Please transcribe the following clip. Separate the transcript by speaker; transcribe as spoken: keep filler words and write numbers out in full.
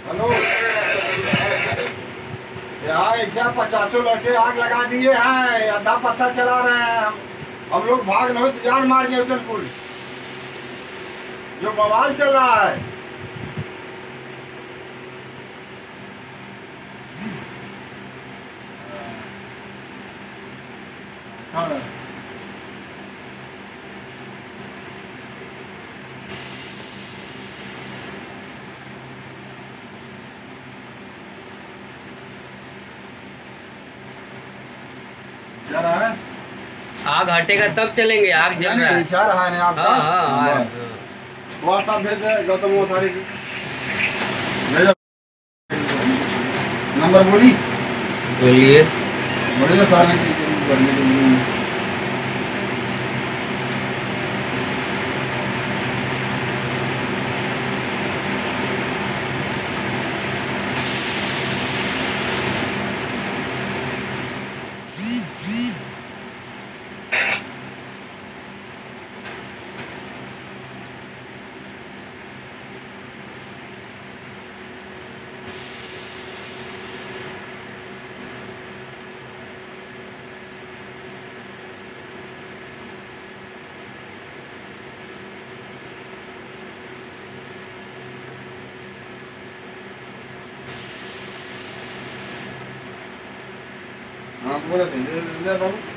Speaker 1: Hello, यहाँ ऐसा पचासों लड़के आग लगा दिए हैं, आधा पत्थर चला रहे हैं। हम हम लोग भाग नहीं तो जान मार गए उचलपुर। जो बवाल चल रहा है। हाँ। चल रहा है।
Speaker 2: आग हटेगा तब चलेंगे। आग जल रहा है।
Speaker 1: इच्छा रहा है आपका।
Speaker 2: हाँ हाँ हाँ।
Speaker 1: व्हाट्सएप भेज दे गौतम वो सारी नंबर बोली
Speaker 2: बोलिए।
Speaker 1: बड़े सारे करने के लिए हाँ बोले थे बाबू।